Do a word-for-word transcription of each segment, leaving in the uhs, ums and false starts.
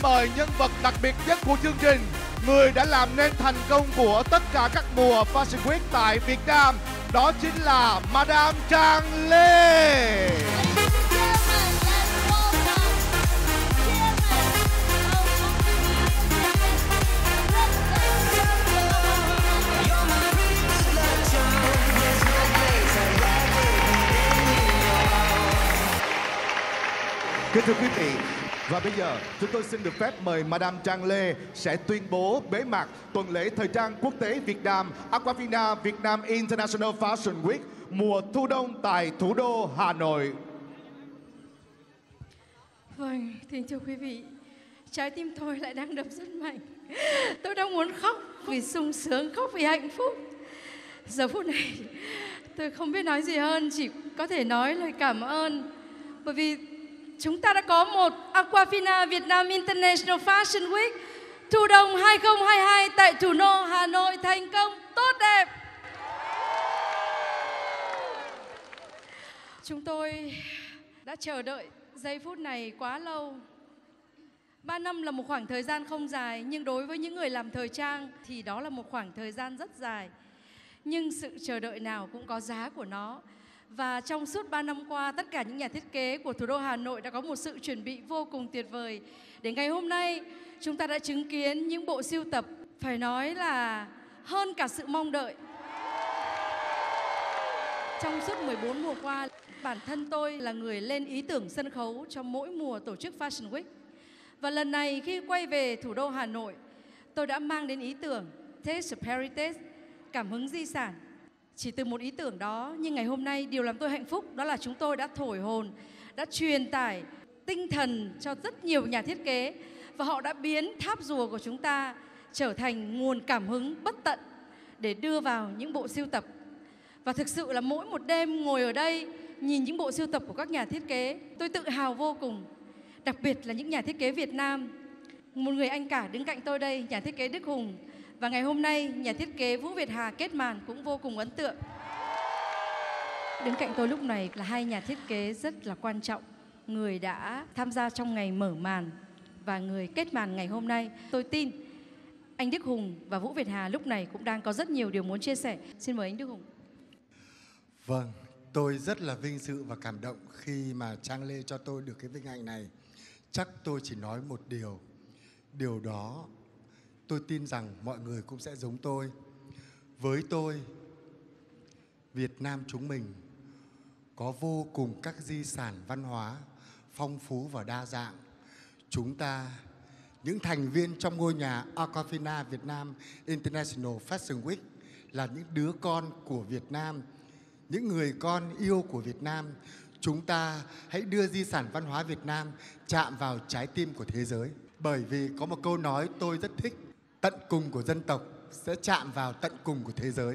mời nhân vật đặc biệt nhất của chương trình, người đã làm nên thành công của tất cả các mùa Fashion Week tại Việt Nam. Đó chính là Madame Trang Lê. Kính thưa quý vị, và bây giờ chúng tôi xin được phép mời Madame Trang Lê sẽ tuyên bố bế mạc tuần lễ thời trang quốc tế Việt Nam Aquafina Việt Nam International Fashion Week mùa thu đông tại thủ đô Hà Nội. Vâng, kính thưa quý vị, trái tim tôi lại đang đập rất mạnh. Tôi đang muốn khóc vì sung sướng, khóc vì hạnh phúc. Giờ phút này tôi không biết nói gì hơn, chỉ có thể nói lời cảm ơn. Bởi vì chúng ta đã có một Aquafina Việt Nam International Fashion Week thu đông hai không hai hai tại thủ đô Hà Nội thành công tốt đẹp. Chúng tôi đã chờ đợi giây phút này quá lâu. Ba năm là một khoảng thời gian không dài, nhưng đối với những người làm thời trang thì đó là một khoảng thời gian rất dài. Nhưng sự chờ đợi nào cũng có giá của nó. Và trong suốt ba năm qua, tất cả những nhà thiết kế của thủ đô Hà Nội đã có một sự chuẩn bị vô cùng tuyệt vời. Đến ngày hôm nay, chúng ta đã chứng kiến những bộ sưu tập phải nói là hơn cả sự mong đợi. Trong suốt mười bốn mùa qua, bản thân tôi là người lên ý tưởng sân khấu cho mỗi mùa tổ chức Fashion Week. Và lần này khi quay về thủ đô Hà Nội, tôi đã mang đến ý tưởng Taste of Heritage, cảm hứng di sản. Chỉ từ một ý tưởng đó, nhưng ngày hôm nay điều làm tôi hạnh phúc đó là chúng tôi đã thổi hồn, đã truyền tải tinh thần cho rất nhiều nhà thiết kế. Và họ đã biến tháp rùa của chúng ta trở thành nguồn cảm hứng bất tận để đưa vào những bộ sưu tập. Và thực sự là mỗi một đêm ngồi ở đây nhìn những bộ sưu tập của các nhà thiết kế, tôi tự hào vô cùng. Đặc biệt là những nhà thiết kế Việt Nam. Một người anh cả đứng cạnh tôi đây, nhà thiết kế Đức Hùng. Và ngày hôm nay, nhà thiết kế Vũ Việt Hà kết màn cũng vô cùng ấn tượng. Đứng cạnh tôi lúc này là hai nhà thiết kế rất là quan trọng. Người đã tham gia trong ngày mở màn và người kết màn ngày hôm nay. Tôi tin anh Đức Hùng và Vũ Việt Hà lúc này cũng đang có rất nhiều điều muốn chia sẻ. Xin mời anh Đức Hùng. Vâng, tôi rất là vinh dự và cảm động khi mà Trang Lê cho tôi được cái vinh hạnh này. Chắc tôi chỉ nói một điều. Điều đó tôi tin rằng mọi người cũng sẽ giống tôi. Với tôi, Việt Nam chúng mình có vô cùng các di sản văn hóa phong phú và đa dạng. Chúng ta, những thành viên trong ngôi nhà Aquafina Việt Nam International Fashion Week là những đứa con của Việt Nam, những người con yêu của Việt Nam. Chúng ta hãy đưa di sản văn hóa Việt Nam chạm vào trái tim của thế giới. Bởi vì có một câu nói tôi rất thích, tận cùng của dân tộc sẽ chạm vào tận cùng của thế giới.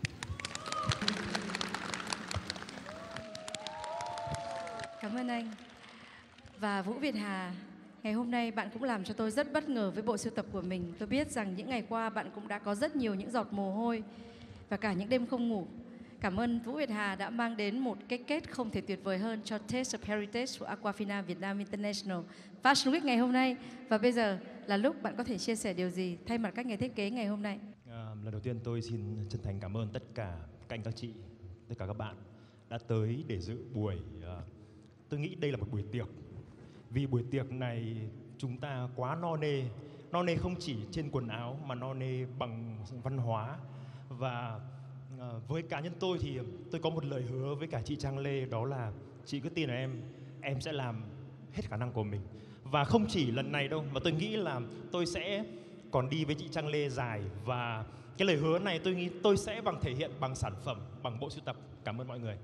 Cảm ơn anh. Và Vũ Việt Hà, ngày hôm nay bạn cũng làm cho tôi rất bất ngờ với bộ sưu tập của mình. Tôi biết rằng những ngày qua bạn cũng đã có rất nhiều những giọt mồ hôi và cả những đêm không ngủ. Cảm ơn Vũ Việt Hà đã mang đến một cái kết không thể tuyệt vời hơn cho Taste of Heritage của Aquafina Việt Nam International Fashion Week ngày hôm nay. Và bây giờ là lúc bạn có thể chia sẻ điều gì thay mặt các nhà thiết kế ngày hôm nay. À, lần đầu tiên tôi xin chân thành cảm ơn tất cả các anh các chị, tất cả các bạn đã tới để dự buổi. Uh, tôi nghĩ đây là một buổi tiệc. Vì buổi tiệc này chúng ta quá no nê. No nê không chỉ trên quần áo mà no nê bằng văn hóa. Và À, với cá nhân tôi thì tôi có một lời hứa với cả chị Trang Lê, đó là chị cứ tin là em, em sẽ làm hết khả năng của mình. Và không chỉ lần này đâu, mà tôi nghĩ là tôi sẽ còn đi với chị Trang Lê dài. Và cái lời hứa này tôi nghĩ tôi sẽ bằng thể hiện bằng sản phẩm, bằng bộ sưu tập. Cảm ơn mọi người.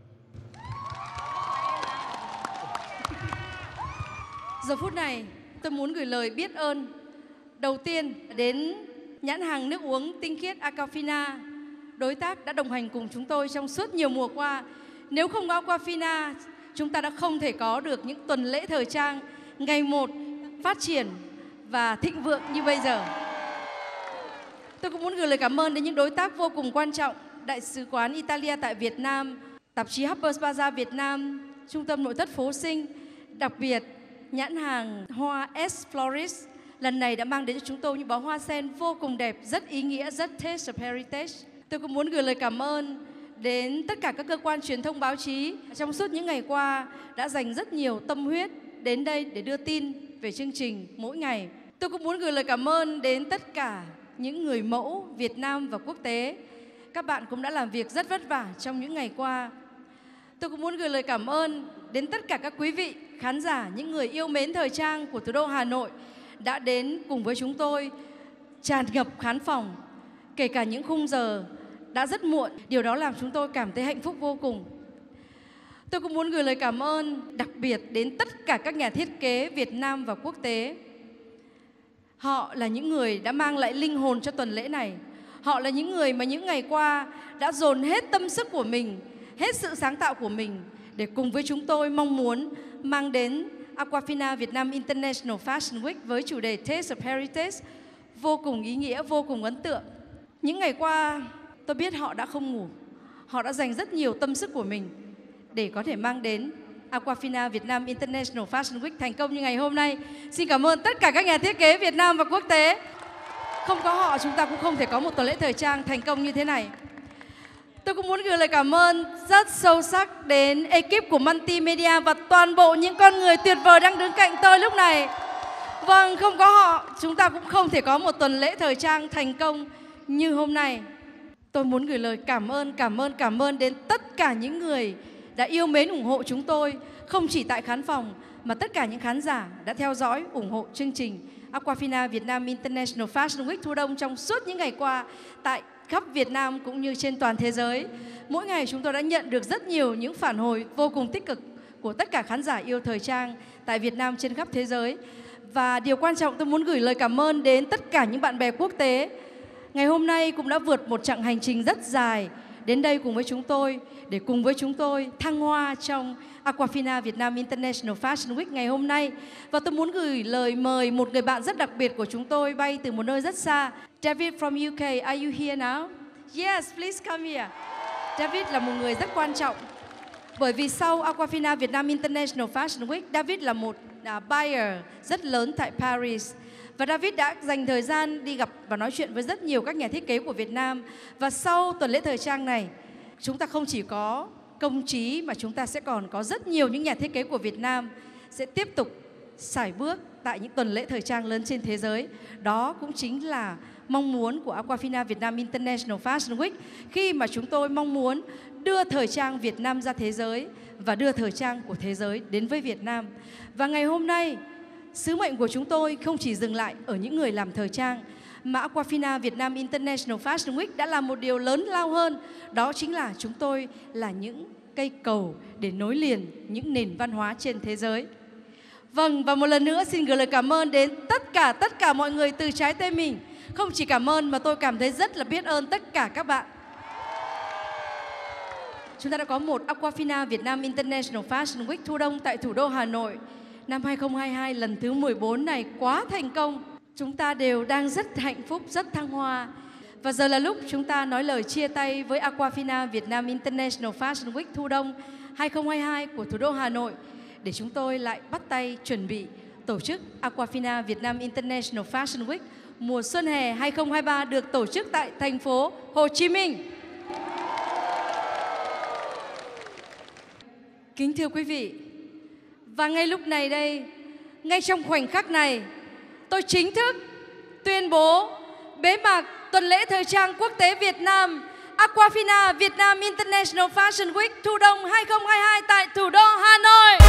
Giờ phút này tôi muốn gửi lời biết ơn đầu tiên đến nhãn hàng nước uống tinh khiết Aquafina, đối tác đã đồng hành cùng chúng tôi trong suốt nhiều mùa qua. Nếu không có Aquafina, chúng ta đã không thể có được những tuần lễ thời trang ngày một phát triển và thịnh vượng như bây giờ. Tôi cũng muốn gửi lời cảm ơn đến những đối tác vô cùng quan trọng: Đại sứ quán Italia tại Việt Nam, tạp chí Harper's Bazaar Việt Nam, Trung tâm Nội thất Phố Sinh, đặc biệt nhãn hàng hoa S Florist lần này đã mang đến cho chúng tôi những bó hoa sen vô cùng đẹp, rất ý nghĩa, rất Taste of Heritage. Tôi cũng muốn gửi lời cảm ơn đến tất cả các cơ quan truyền thông báo chí trong suốt những ngày qua đã dành rất nhiều tâm huyết đến đây để đưa tin về chương trình mỗi ngày. Tôi cũng muốn gửi lời cảm ơn đến tất cả những người mẫu Việt Nam và quốc tế. Các bạn cũng đã làm việc rất vất vả trong những ngày qua. Tôi cũng muốn gửi lời cảm ơn đến tất cả các quý vị khán giả, những người yêu mến thời trang của thủ đô Hà Nội đã đến cùng với chúng tôi tràn ngập khán phòng, kể cả những khung giờ đã rất muộn. Điều đó làm chúng tôi cảm thấy hạnh phúc vô cùng. Tôi cũng muốn gửi lời cảm ơn đặc biệt đến tất cả các nhà thiết kế Việt Nam và quốc tế. Họ là những người đã mang lại linh hồn cho tuần lễ này. Họ là những người mà những ngày qua đã dồn hết tâm sức của mình, hết sự sáng tạo của mình để cùng với chúng tôi mong muốn mang đến Aquafina Việt Nam International Fashion Week với chủ đề Taste of Heritage vô cùng ý nghĩa, vô cùng ấn tượng. Những ngày qua tôi biết họ đã không ngủ, họ đã dành rất nhiều tâm sức của mình để có thể mang đến Aquafina Việt Nam International Fashion Week thành công như ngày hôm nay. Xin cảm ơn tất cả các nhà thiết kế Việt Nam và quốc tế. Không có họ chúng ta cũng không thể có một tuần lễ thời trang thành công như thế này. Tôi cũng muốn gửi lời cảm ơn rất sâu sắc đến ekip của Multimedia và toàn bộ những con người tuyệt vời đang đứng cạnh tôi lúc này. Vâng, không có họ chúng ta cũng không thể có một tuần lễ thời trang thành công như hôm nay. Tôi muốn gửi lời cảm ơn, cảm ơn, cảm ơn đến tất cả những người đã yêu mến ủng hộ chúng tôi, không chỉ tại khán phòng mà tất cả những khán giả đã theo dõi ủng hộ chương trình Aquafina Việt Nam International Fashion Week thu đông trong suốt những ngày qua tại khắp Việt Nam cũng như trên toàn thế giới. Mỗi ngày chúng tôi đã nhận được rất nhiều những phản hồi vô cùng tích cực của tất cả khán giả yêu thời trang tại Việt Nam trên khắp thế giới. Và điều quan trọng tôi muốn gửi lời cảm ơn đến tất cả những bạn bè quốc tế. Ngày hôm nay cũng đã vượt một chặng hành trình rất dài đến đây cùng với chúng tôi để cùng với chúng tôi thăng hoa trong Aquafina Việt Nam International Fashion Week ngày hôm nay. Và tôi muốn gửi lời mời một người bạn rất đặc biệt của chúng tôi bay từ một nơi rất xa. David from U K, are you here now? Yes, please come here. David là một người rất quan trọng bởi vì sau Aquafina Việt Nam International Fashion Week, David là một uh, buyer rất lớn tại Paris. Và David đã dành thời gian đi gặp và nói chuyện với rất nhiều các nhà thiết kế của Việt Nam. Và sau tuần lễ thời trang này, chúng ta không chỉ có công trí mà chúng ta sẽ còn có rất nhiều những nhà thiết kế của Việt Nam sẽ tiếp tục sải bước tại những tuần lễ thời trang lớn trên thế giới. Đó cũng chính là mong muốn của Aquafina Việt Nam International Fashion Week khi mà chúng tôi mong muốn đưa thời trang Việt Nam ra thế giới và đưa thời trang của thế giới đến với Việt Nam. Và ngày hôm nay, sứ mệnh của chúng tôi không chỉ dừng lại ở những người làm thời trang, mà Aquafina Việt Nam International Fashion Week đã làm một điều lớn lao hơn. Đó chính là chúng tôi là những cây cầu để nối liền những nền văn hóa trên thế giới. Vâng, và một lần nữa xin gửi lời cảm ơn đến tất cả, tất cả mọi người từ trái tim mình. Không chỉ cảm ơn mà tôi cảm thấy rất là biết ơn tất cả các bạn. Chúng ta đã có một Aquafina Việt Nam International Fashion Week thu đông tại thủ đô Hà Nội. Năm hai không hai hai lần thứ mười bốn này quá thành công. Chúng ta đều đang rất hạnh phúc, rất thăng hoa. Và giờ là lúc chúng ta nói lời chia tay với Aquafina Việt Nam International Fashion Week thu đông hai không hai hai của thủ đô Hà Nội để chúng tôi lại bắt tay chuẩn bị tổ chức Aquafina Việt Nam International Fashion Week mùa xuân hè hai không hai ba được tổ chức tại thành phố Hồ Chí Minh. Kính thưa quý vị, và ngay lúc này đây, ngay trong khoảnh khắc này, tôi chính thức tuyên bố bế mạc tuần lễ thời trang quốc tế Việt Nam Aquafina Việt Nam International Fashion Week thu đông hai không hai hai tại thủ đô Hà Nội.